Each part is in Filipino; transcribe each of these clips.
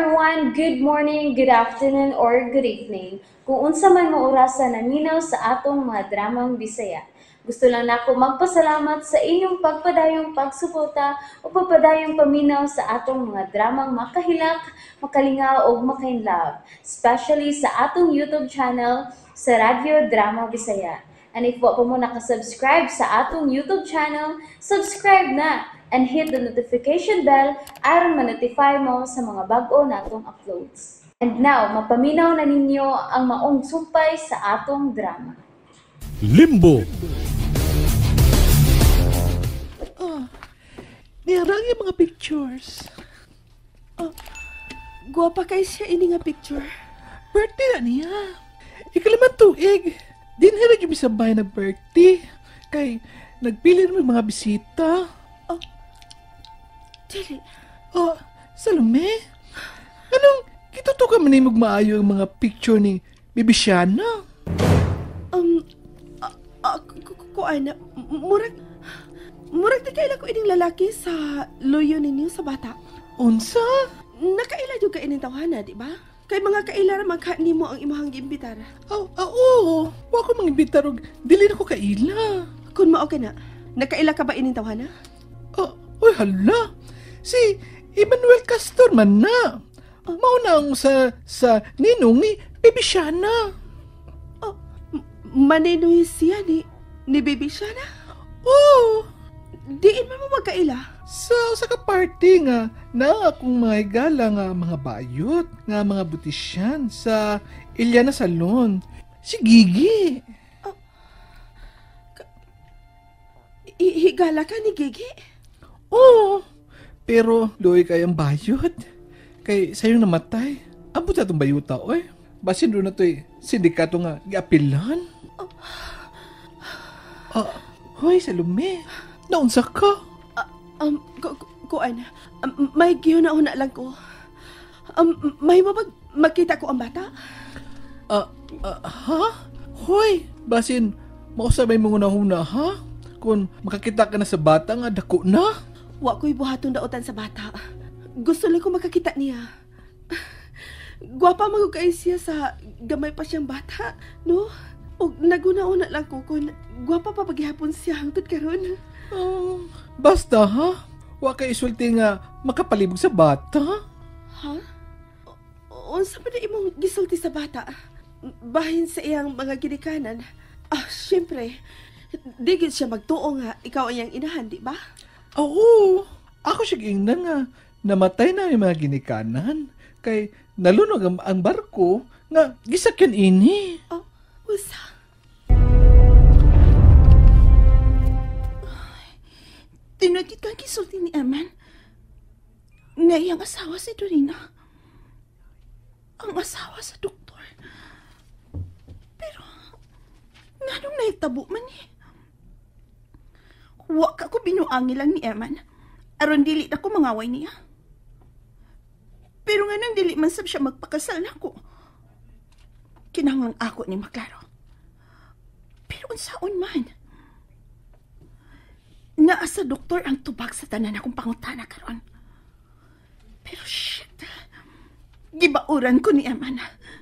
everyone, good morning, good afternoon, or good evening. Kung unsa man mo orasan naminaw sa atong mga dramang Bisaya. Gusto lang nako magpasalamat sa inyong pagpadayong pagsuporta o pagpadayong paminaw sa atong mga dramang makahilak, makalingaw o makainlove, especially sa atong YouTube channel sa Radyo Drama Bisaya. And if wa pa mo nakasubscribe sa atong YouTube channel, subscribe na and hit the notification bell aron ma-notify mo sa mga bag-o natong uploads. And now, mapaminaw na ninyo ang maong sumpay sa atong drama. Limbo. Niyarang yung mga pictures. Guwapa kay siya ini nga picture. Birthday na niya. Ikalaman tuig. Dinhira yung bisabay na birthday. Kay nagpili naman mga bisita. Dili. Salome? Anong kitutukan man yung maayo ang mga picture ni Bibisyana? Kuana, murag di kaila ko ining lalaki sa loyo ninyo sa bata. Unsa? Nakaila yung kainin tawhana, di ba? Kay mga kaila ra magkani mo ang imahang giimbitar. Oo. Wa ko mangimbitar og dili na ko kaila. Kun mao ka na, nakaila ka ba ining tawhana? Oy hala. Si Emmanuel Castor man na. Mao na ang sa ninong ni Bibisyana. Maninoy siya ni Bibisyana? Oo. Diin mo magkaila? Sa ka-party nga na akong mga igala nga mga bayot nga mga butisyan sa Ilyana Salon. Si Gigi. Higala ka ni Gigi? Oo. Pero loy kayang bayot. Kay sayong namatay. Abot sa itong bayuta, oy. Basin doon na ito'y sindikato nga giapilan. Hoy, Salome. Naunsa ka? Kuan. May gihuna-una lang ko. May makita ko ang bata? Ha? Hoy, basin, mausabay mong una-una, ha? Kung makakita ka na sa bata nga, dako na. Wa ko'y buhaton daotan sa bata. Gusto lang ko makakita niya. Gwapa magugay siya sa gamay pa siyang bata, no? O naguna-una lang ko kung gwapa pa paghihapon siya hangtod karon. Basta ha? Wa kay isulti nga makapalibog sa bata? Ha? Unsa ba na imong gisulti sa bata? Bahin sa iyang mga ginikanan. Siyempre, digit siya magtuo nga ikaw ang iyang inahan, di ba? Oo. Ako siya giingnan nga namatay na yung mga ginikanan. Kay nalunog ang barko nga gisakyan ini. Usa. Tinagit kang kisulti ni Eman nga iyang asawa si Dorina. Ang asawa sa doktor. Pero nga nung naitabo man eh. Wa ka ko binuangi lang ni Eman. Aron dili na ko mangaway niya. Pero nga nang dili man sab siya magpakasal na ko. Kinahanglang ako ni maklaro. Pero unsaon man. Naa sa doktor ang tubag sa tanan akong pangutana karon. Pero shit. Gibauran ko ni Eman.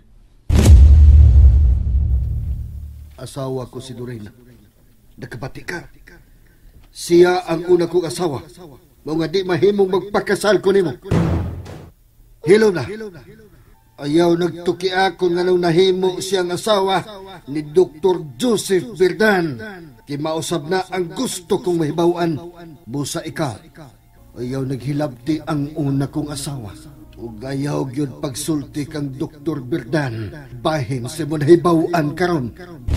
Asawa ko si Dorina. Nakabati ka. Siya ang una kong asawa. Mga di mahimong magpakasal ko nimo. Hello na. Ayaw nagtuki ako nga nung nahimo siyang asawa ni Dr. Joseph Verdan. Kimausab na ang gusto kong mahibawan. Busa ikaw. Ayaw naghilabti ang una kong asawa. Ug ayaw yun pagsulti kang Dr. Verdan. Bahin sa mo nahibawan karon.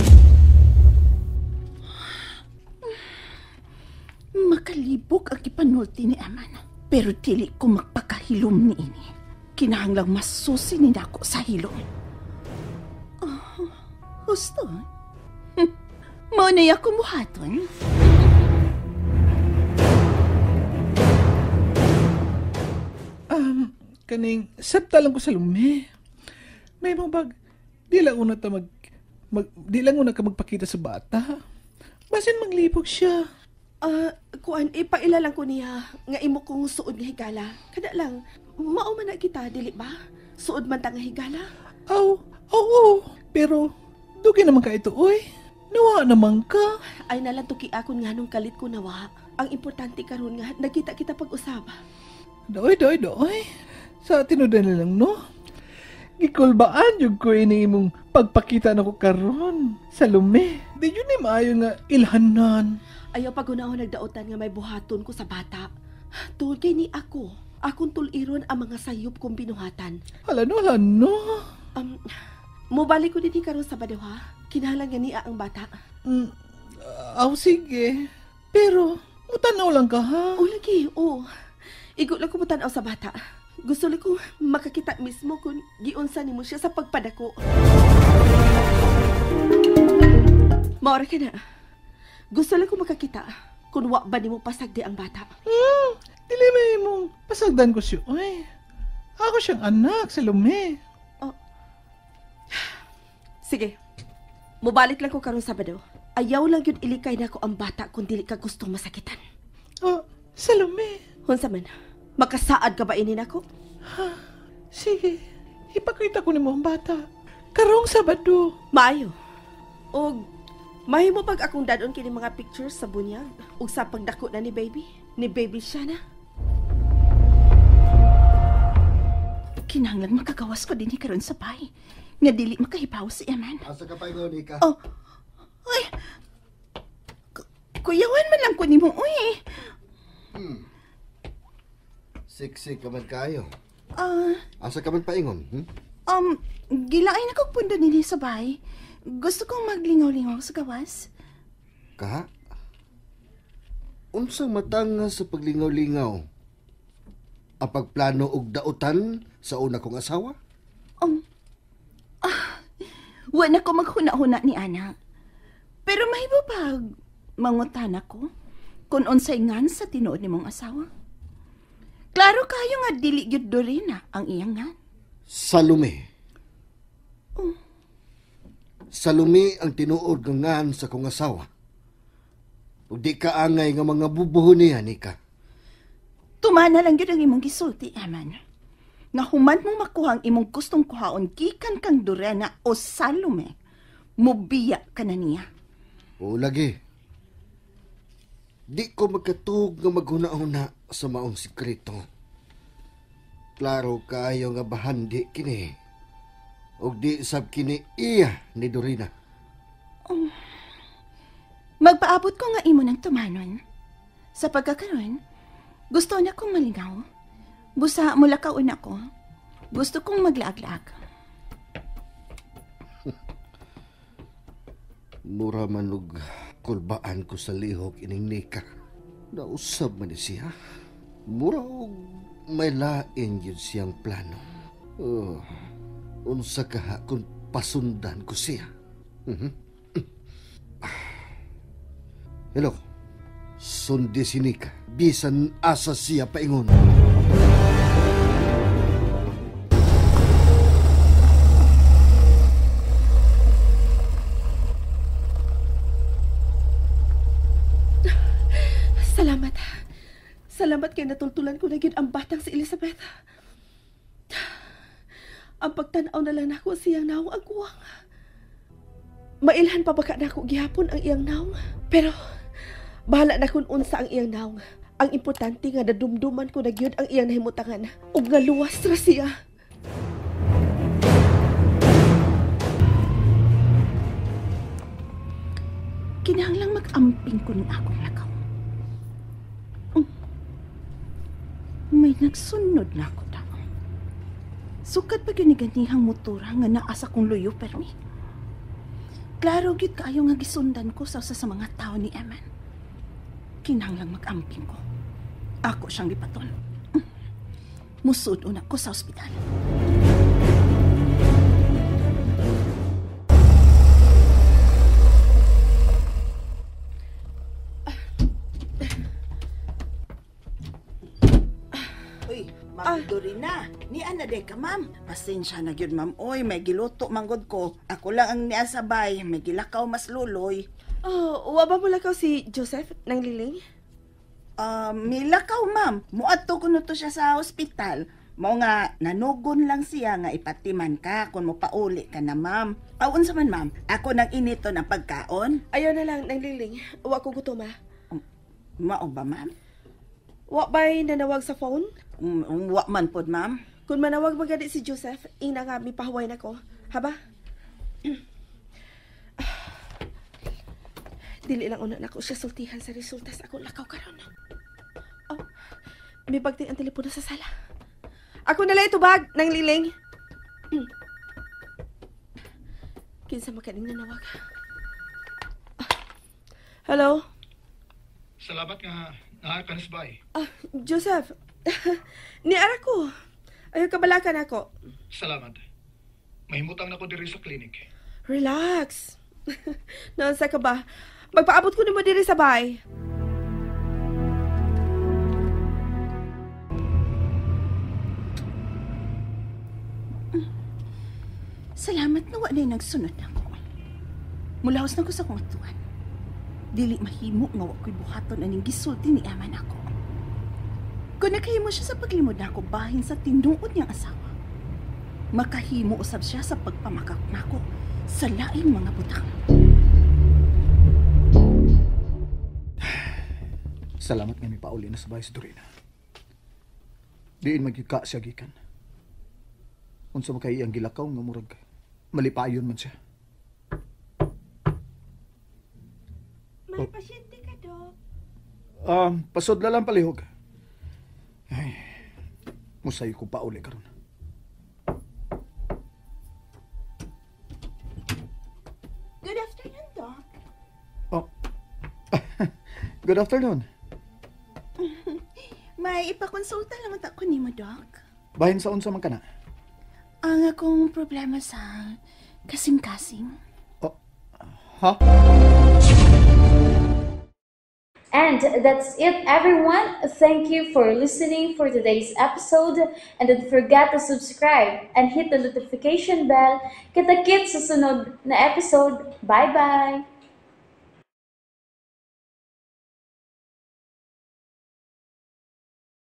Makalibog ang ipanulti ni Aman. Pero dili ko magpakahilom ni ini. Kinahanglang masusi ni nako sa hilom. Gusto? Mao na ako muhaton. Kaning sabta lang ko sa lumi. May mga di lang una ka magpakita sa bata. Basin manglibog siya. Kuan, ipailalang ko niya nga imo kong suod nga higala. Kada lang, mao man na kita, dili ba? Suod man ta nga higala. Oo. Pero, dugi naman ka ito, oy. Nawa naman ka. Ay nalang tuki akon nga nung kalit ko nawa. Ang importante karon nga, nagkita kita pag-usap. Doy. Sa tinudan na lang, no? Gikulbaan yung ko ini mong pagpakita na ko karon sa lume. Di yun ni maayo nga ilhanan. Ayaw pag unahon nagdaotan nga may buhaton ko sa bata. Tuod kay ni ako. Akong tuliron ang mga sayop kong binuhatan. Hala no. Mubalik ko din karon sa badaw ha. Kinahalang nga niya ang bata. Sige. Pero, mutanaw lang ka, ha? O lagi, o. Igo lang ko mutanaw sa bata. Gusto lang ko makakita mismo kung giunsa ni mo siya sa pagpadako. Maura ka na. Gusto lang ko makakita kung wa ba ni mo pasagdi ang bata. Dili may mong pasagdan ko siya, oy. Ako siyang anak sa lume. Sige. Mubalik lang ko karon Sabado. Ayaw lang yun ilikay na ko ang bata kung dili ka gustong masakitan. Sa lume. Hunsa man, makasaad ka ba inin ako? Sige, ipakita ko ni mo ang bata. Karong Sabado. Maayo. O, mahimo pag akong dadon kini mga pictures sa bunyag. Ug sa pagdako na ni baby. Ni baby siya na. Kinahanglan makagawas ko din karon sa bahay. Nga dili makahibaw si Eman. Asa ka pa ingon, Ika? Uy! Kuyawan man lang ko ni mo, uy. Siksik ka man kayo. Ah, Asa ka man paingon? gilaay na kong pundo nili sa bahay. Gusto kong maglingaw-lingaw sa gawas. Ka? Unsang matanga sa paglingaw-lingaw? Ang pagplano og dautan sa una kong asawa? Wala ko maghuna-huna ni Ana. Pero mahibo pag mangutan ako kung unsay ngan sa tinuod ni mong asawa. Klaro kayo nga dili gyud Dorina ang iyang ngan. Salome. Salome ang tinuod nga ngan sa kong asawa. Ug di ka angay nga mga bubuhon niya, Nika. Tumana lang gyud ang imong gisulti, Eman. Nga human mong makuha ang imong gustong kuhaon gikan kang Dorena o Salome, mubiya ka na niya. O lagi. Di ko magkatug nga maghuna-huna sa maong sikreto. Klaro kayo nga bahandi kini. Og di sab kini iya ni Dorina. Magpaabot ko nga imo ng tumanon. Sa pagkakaroon, gusto na kong malingaw. Busa mula kaon ako. Gusto kong maglaag-laag. Mura man og kulbaan ko sa lihok ining Nika. Nausab man ni siya. Mura og may lain yun siyang plano. Unsa kaha kung pasundan ko siya. Hello. Sundi si Nika. Bisan asa siya paingon. Salamat kay natultulan ko na gyud ang batang si Elizabeth. Ang pagtanaw na lang nako siyang naong ang kuwang. Mailhan pa baka nako gihapon ang iyang naong. Pero bahala na kung unsa ang iyang naong. Ang importante nga nadumduman ko na gyud ang iyang nahimutangan ug nga luwas ra siya. Kinahanglang mag-amping ko ng akong lakaw. May nagsunod na ako daw. Sukat pa giniganihang motora nga naasa kong luyo permi. Klaro gyud kaayo nga gisundan ko sa mga tao ni Eman. Kinahanglang mag-amping ko. Ako siyang lipaton. Musud una ko sa ospital. Ma'am Dorina, ni ana de ka ma'am. Pasensya na gyud ma'am. Oy, may giluto manggod ko. Ako lang ang niya sabay, may gilakaw mas luloy. Wa ba mula ka si Joseph nang liling? Milakaw, ma'am. Muadto ko to siya sa ospital. Mao nga, nanugon lang siya nga ipatiman ka kung mo pauli ka na, ma'am. Unsa man, ma'am? Ako nang inito ng pagkaon. Ayaw na lang, Nang Liling. Wa ko gutom, ha? Mao ba, ma'am? Wa ba'y nanawag sa phone? Wa man pod, ma'am. Kung manawag magadi si Joseph, ina nga mipahuway na ko. Haba? Dili lang una na ko siya sultihan sa resulta sa akong lakaw karon. Oh, may pagting ang telepono sa sala. Ako na lang itubag, Nang Liling. Kinsa makaning nanawag. Hello? Salamat nga nakakanisbay. Joseph. Niara ko. Ayaw kabalakan ako. Salamat. Mahimutang na ko diri sa klinik. Relax. Naansa ka ba? Magpaabot ko ni mo diri sa bahay. Salamat na wala nagsunod ako. Mulaos na ko sa kong atuan. Dili mahimo nga wa ko'y buhaton aning gisulti ni aman ako. Kung nakahimo siya sa paglimod na ako bahin sa tinuod niyang asawa, makahimo usab siya sa pagpamakak nako sa laing mga butang. Salamat nga may pauli na sa bahay si Dorina. Diin magika siya gikan. Unsa makay iyang gilakaw nga murag malipayon man siya. May pasyente ka, Dok. Pasod lang palihog. Ay, musay ko pauli karon. Good afternoon, Doc. Oh. Good afternoon. May ipakonsulta lang ako ni mo, Doc. Bahin sa unsa man kana? Ang akong problema sa kasing-kasing. Oh. Ha? And that's it, everyone. Thank you for listening for today's episode. And don't forget to subscribe and hit the notification bell. Kita-kits sa sunod na episode. Bye-bye!